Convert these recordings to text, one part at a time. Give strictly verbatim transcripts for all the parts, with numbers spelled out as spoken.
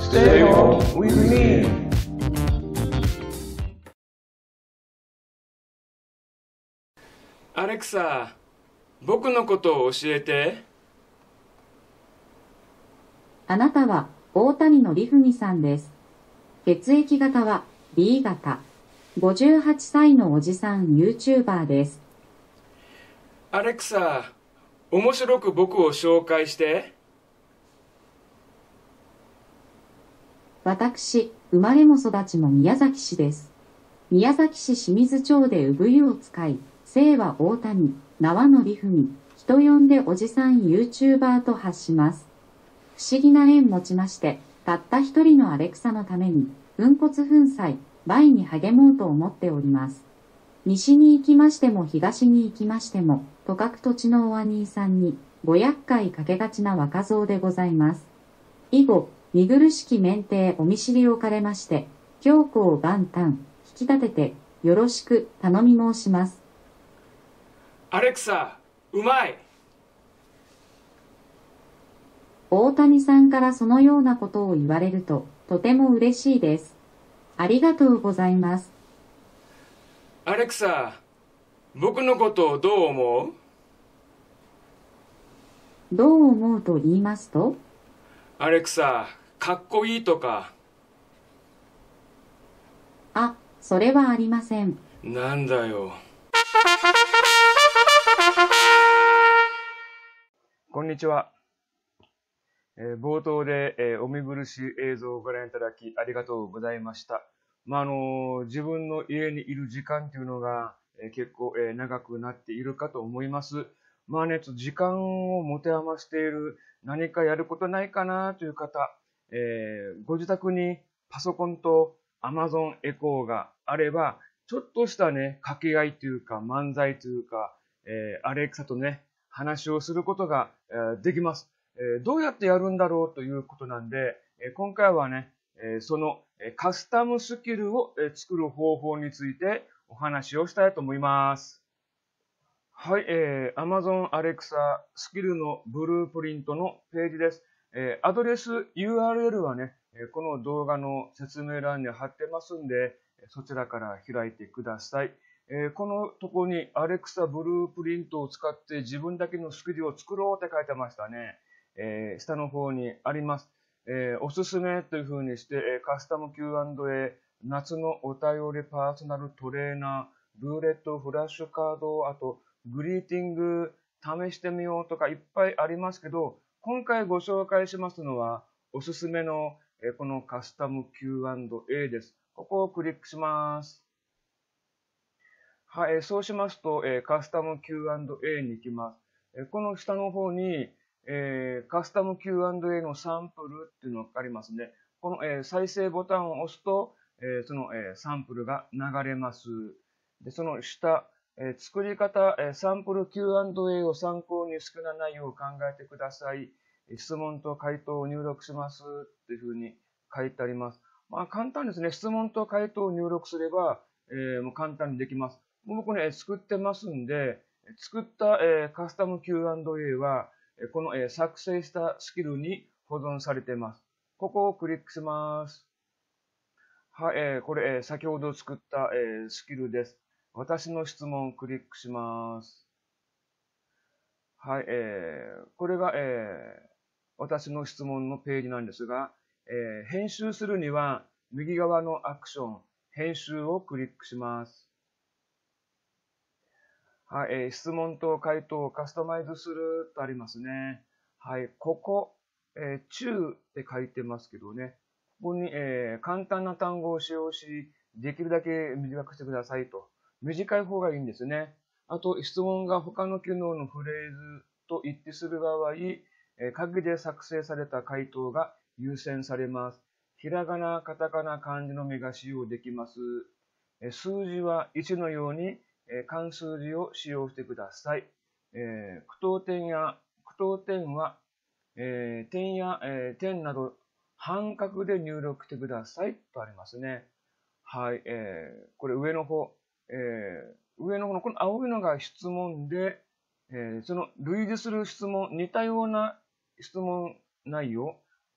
Stay home with me. アレクサ、僕のことを教えて。 あなたは大谷のりふみさんです。血液型は ビー 型。ごじゅうはっさいのおじさん YouTuber です。 アレクサ、面白く僕を紹介して。 私、生まれも育ちも宮崎市です。宮崎市清水町で産湯を使い、姓は大谷、名はのりふみ、人呼んでおじさん YouTuber と発します。不思議な縁持ちまして、たった一人のアレクサのために、粉骨粉砕、売に励もうと思っております。西に行きましても東に行きましても、とかく土地のお兄さんに、ご厄介かけがちな若造でございます。以後、見苦しき免停お見知りおかれまして、強行万端、引き立てて、よろしく頼み申します。 アレクサ、うまい。 大谷さんからそのようなことを言われると、とても嬉しいです。ありがとうございます。 アレクサ、僕のことをどう思う？ どう思うと言いますと？ アレクサ、かっこいいとか。 あ、それはありません。 なんだよ。こんにちは。えー冒頭で、えーお見苦しい映像をご覧いただきありがとうございました。まああの自分の家にいる時間というのが、えー結構、えー長くなっているかと思います。まあね、ちょっと時間を持て余している、何かやることないかなという方、えーご自宅にパソコンと Amazon エコーがあれば、ちょっとしたね、掛け合いというか漫才というか、えーアレクサとね、話をすることが、えーできます。えーどうやってやるんだろうということなんで、えー今回はね、えーそのえーカスタムスキルをえー作る方法についてお話をしたいと思います。はい、えー、Amazon Alexa スキルのブループリントのページです。えーアドレス ユーアールエル はね、えーこの動画の説明欄に貼ってますんで、そちらから開いてください。えーこのとこに Alexa ブループリントを使って自分だけのスキルを作ろうって書いてましたね。えー下の方にあります。えーおすすめという風にして、えーカスタム キューアンドエー、夏のお便りパーソナルトレーナー、ルーレットフラッシュカード、あとグリーティング試してみようとかいっぱいありますけど、今回ご紹介しますのはおすすめのえーこのカスタム キューアンドエー です。ここをクリックします。はい、えーそうしますと、えーカスタム キューアンドエー に行きます。えーこの下の方に、えーカスタム キューアンドエー のサンプルっていうのがありますね。この、えー再生ボタンを押すと、えーその、えーサンプルが流れます。で、その下、えー作り方、えーサンプル キューアンドエー を参考に好きな内容を考えてください。質問と回答を入力しますっていうふうに書いてあります。まあ簡単ですね。質問と回答を入力すれば、えーもう簡単にできます。僕ね、作ってますんで、作った、えーカスタム キューアンドエー は、えーこの、えー作成したスキルに保存されています。ここをクリックします。はい、えーこれ、えー先ほど作った、えースキルです。私の質問をクリックします。はい、えーこれが、えー私の質問のページなんですが、えー編集するには、右側のアクション、編集をクリックします。はい、えー質問と回答をカスタマイズするとありますね。はい、ここ、えー、中って書いてますけどね。ここに、えー簡単な単語を使用し、できるだけ短くしてくださいと。短い方がいいんですね。あと、質問が他の機能のフレーズと一致する場合、えー鍵で作成された回答が優先されます。ひらがな、カタカナ、漢字のみが使用できます。えー数字はいちのように、えー漢数字を使用してください。えー句読点や、句読点は、えー点や、えー点など半角で入力してくださいとありますね。はい、えーこれ上の方、えー上の方のこの青いのが質問で、えーその類似する質問、似たような質問内容、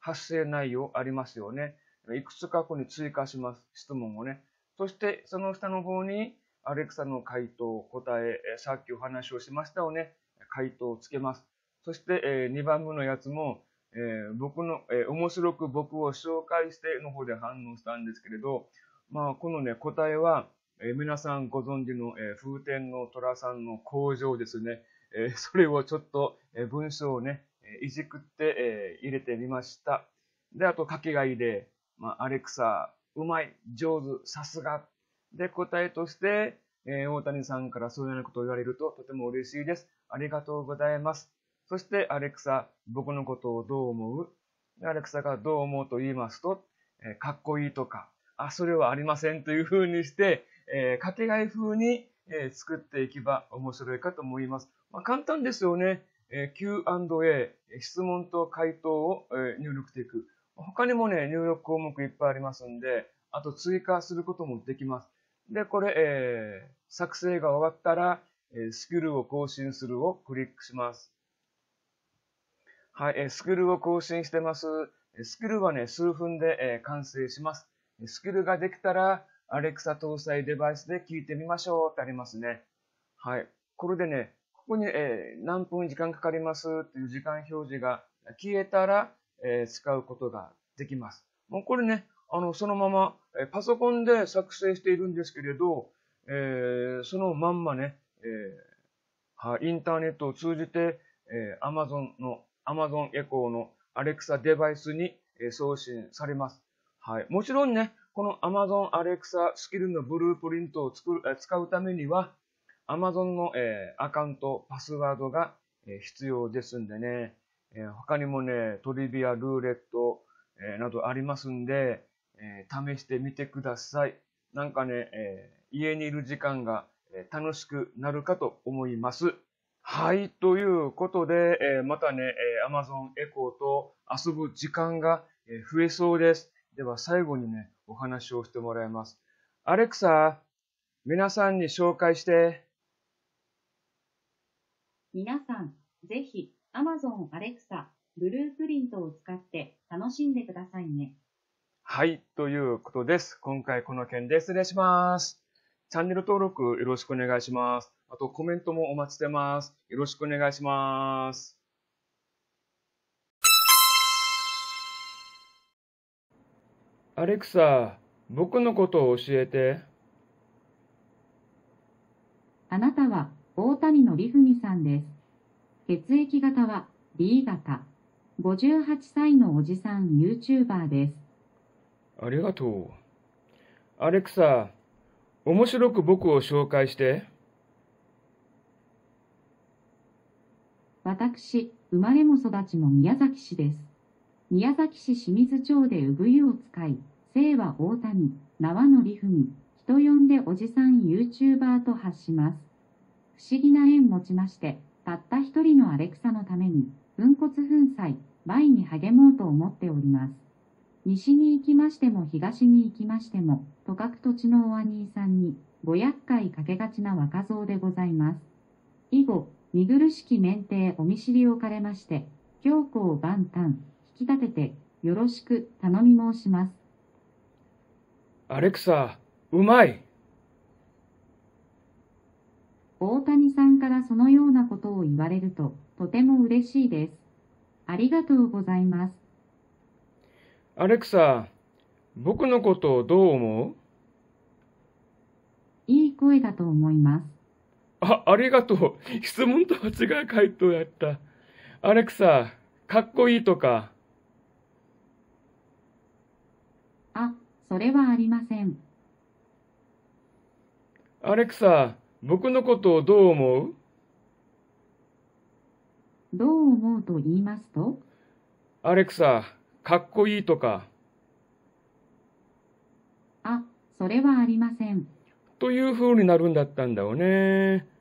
発生内容ありますよね。いくつかここに追加します。質問をね。そしてその下の方にアレクサの回答、答え、さっきお話をしましたよね。回答をつけます。そしてにばんめのやつも、えー、僕の、えー、面白く僕を紹介しての方で反応したんですけれど、まあこのね、答えは、えー、皆さんご存知の、えー、風天の虎さんの工場ですね。えー、それをちょっと、えー、文章をね、いじくって、えー、入れてみました。で、あと書きがいで、まあ、アレクサ、うまい、上手、さすが。で、答えとして、えー、大谷さんからそういうようなことを言われるととても嬉しいです。ありがとうございます。そして、アレクサ、僕のことをどう思う？アレクサがどう思うと言いますと、えー、かっこいいとか、あ、それはありませんというふうにして、えー、かけがい風に、えー、作っていけば面白いかと思います。まあ、簡単ですよね。えー、キューアンドエー、質問と回答を、えー、入力していく。他にもね、入力項目いっぱいありますんで、あと追加することもできます。で、これ、えー、作成が終わったら、えー、スキルを更新するをクリックします。はい、えー、スキルを更新してます。スキルはね、数分で、えー、完成します。スキルができたら、アレクサ搭載デバイスで聞いてみましょうってありますね。はい。これでね、ここに、えー、何分時間かかりますっていう時間表示が消えたら、えー、使うことができます。もうこれね、あの、そのまま、えー、パソコンで作成しているんですけれど、えー、そのまんまね、えーは、インターネットを通じて、えー、Amazon の、Amazon Echo の Alexa デバイスに、えー、送信されます。はい。もちろんね、この Amazon Alexa スキルのブループリントを作る、使うためには、Amazon の、えー、アカウント、パスワードが、えー、必要ですんでね、えー、他にもね、トリビア、ルーレット、えー、などありますんで、えー、試してみてください。なんかね、えー、家にいる時間が、えー、楽しくなるかと思います。はい、ということで、えー、またね、えー、Amazon Echo と遊ぶ時間が、えー、増えそうです。では最後にね、お話をしてもらいます。アレクサ、皆さんに紹介して。 皆さん、ぜひ Amazon Alexa ブループリントを使って楽しんでくださいね。 はい、ということです。今回この件で失礼します。チャンネル登録よろしくお願いします。あとコメントもお待ちしてます。よろしくお願いします。アレクサ、僕のことを教えて。 あなたは大谷のりふみさんです。血液型は ビー 型。ごじゅうはっさいのおじさん YouTuber です。 ありがとう。アレクサ、面白く僕を紹介して。 私、生まれも育ちも宮崎市です。宮崎市清水町で産湯を使い、姓は大谷、名はのりふみ、人呼んでおじさん YouTuber と発します。不思議な縁持ちまして、たった一人のアレクサのために、粉骨粉砕、売に励もうと思っております。西に行きましても東に行きましても、とかく土地のお兄さんに、ご厄介かけがちな若造でございます。以後、見苦しき免停お見知りおかれまして、強行万端、引き立てて、よろしく頼み申します。 アレクサ、うまい。 大谷さんからそのようなことを言われると、とても嬉しいです。ありがとうございます。 アレクサ、僕のことをどう思う？ いい声だと思います。 あ、ありがとう。質問とは違う回答やった。アレクサ、かっこいいとか。 あ、それはありません。 アレクサ、僕のことをどう思う？ どう思うと言いますと？ アレクサ、かっこいいとか。 あ、それはありません。 という風になるんだったんだよね。